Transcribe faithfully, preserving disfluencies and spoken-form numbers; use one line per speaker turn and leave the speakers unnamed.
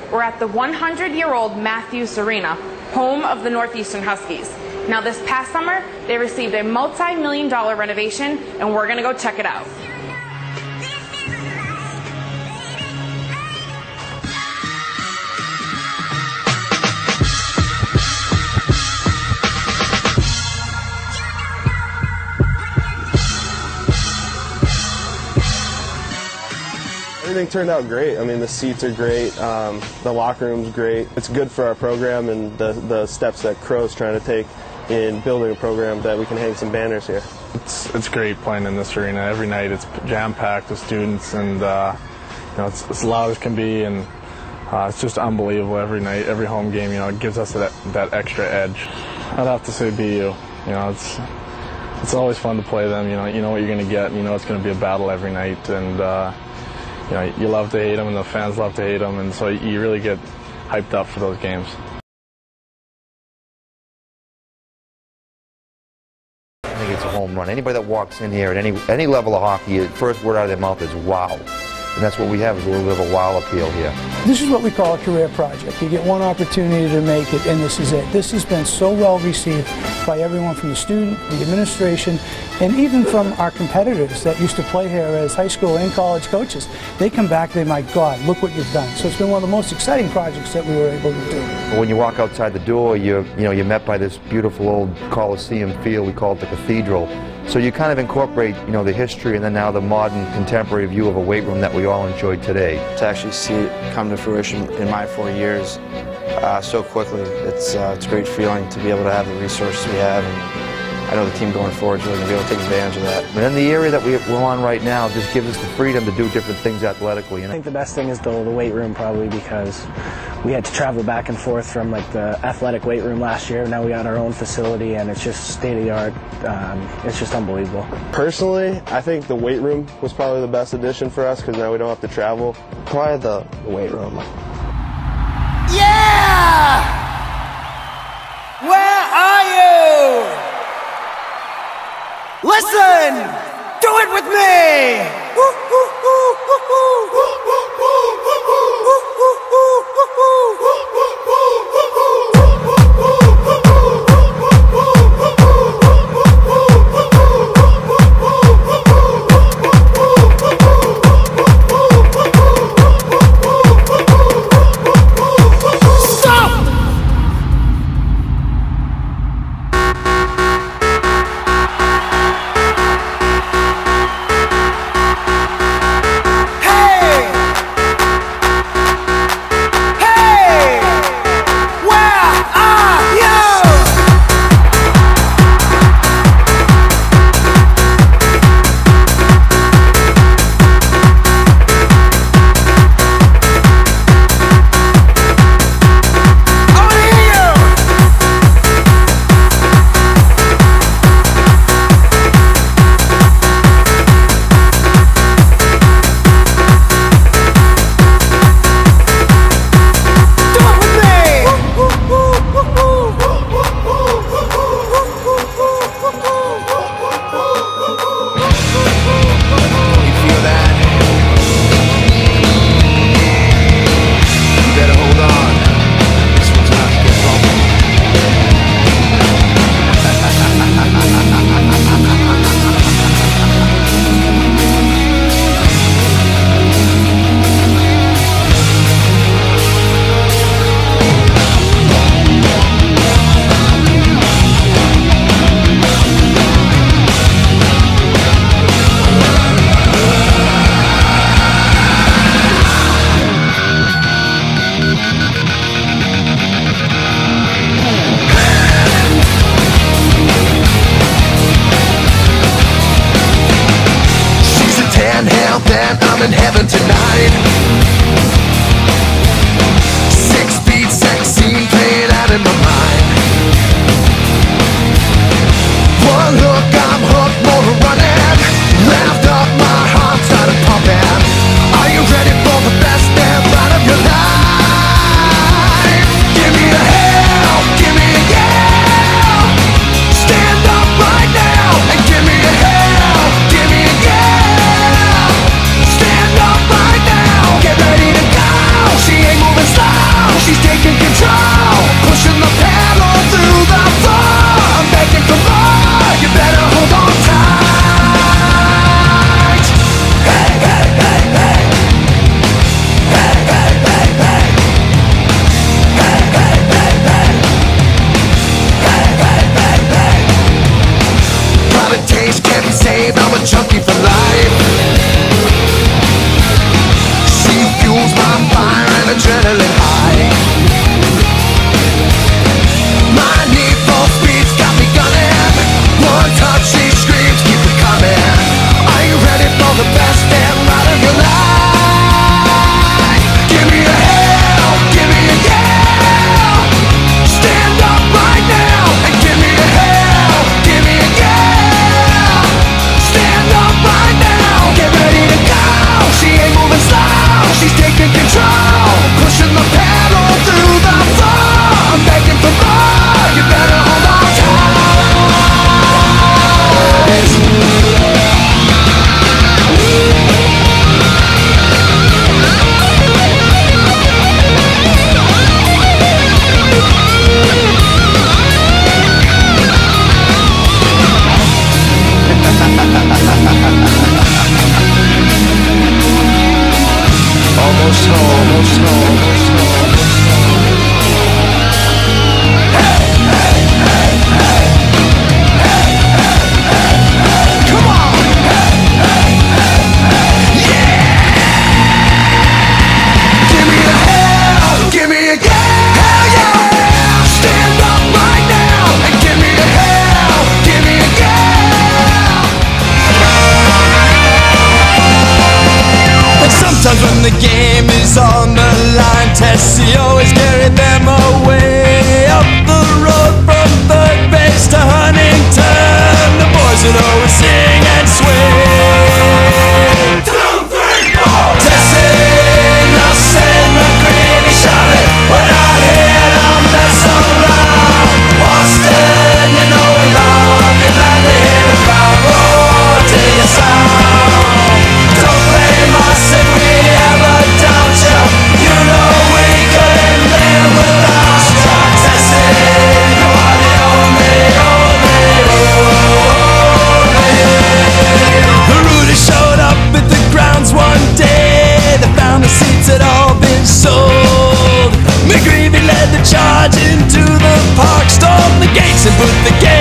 we're at the one hundred year old Matthews Arena, home of the Northeastern Huskies. Now this past summer, they received a multi-million dollar renovation, and we're gonna go check it out.
Everything turned out great. I mean, the seats are great, um, the locker room's great. It's good for our program and the, the steps that Crow's trying to take in building a program that we can hang some banners here.
It's, it's great playing in this arena. Every night it's jam-packed with students, and uh, you know, it's as loud as can be, and uh, it's just unbelievable every night, every home game. You know, it gives us that, that extra edge. I'd have to say B U. You know, it's it's always fun to play them. You know, you know what you're going to get. And you know it's going to be a battle every night, and uh, you know, you love to hate them, and the fans love to hate them, and so you really get hyped up for those games.
I think it's a home run. Anybody that walks in here at any any level of hockey, the first word out of their mouth is wow. And that's what we have, is a little bit of a wow appeal here.
This is what we call a career project. You get one opportunity to make it, and this is it. This has been so well received by everyone, from the student, the administration, and even from our competitors that used to play here as high school and college coaches. They come back, they, my God, look what you've done. So it's been one of the most exciting projects that we were able to do.
When you walk outside the door, you're, you know, you're met by this beautiful old Coliseum feel. We call it the Cathedral. So you kind of incorporate, you know, the history and then now the modern, contemporary view of a weight room that we all enjoyed today.
To actually see it come to fruition in my four years uh, so quickly, it's, uh, it's a great feeling to be able to have the resources we have, and I know the team going forward is really going to be able to take advantage of that.
But in the area that we're on right now just gives us the freedom to do different things athletically. You know?
I think the best thing is the, the weight room, probably, because we had to travel back and forth from like the athletic weight room last year. Now we got our own facility, and it's just state of the art. Um, it's just unbelievable.
Personally, I think the weight room was probably the best addition for us, because now we don't have to travel. Probably the, the weight room.
Yeah! Where are you? Listen! Do it with me! Woo, woo, woo, woo, woo. Woo, woo, woo, woo, woo. Woo, woo, woo, woo, woo. Woo, woo, woo, woo, woo. Woo, woo, woo, woo, woo.
Then I'm in heaven tonight. Six-beat sex scene playing out in my mind. One look, I'm hooked, more to running. Wrapped up, my heart started pumping. Are you ready for the best damn ride of your life? Give me a hell, give me a yeah. Stand up right now and give me a hell, give me a yeah. Stand up right now, get ready. and put the game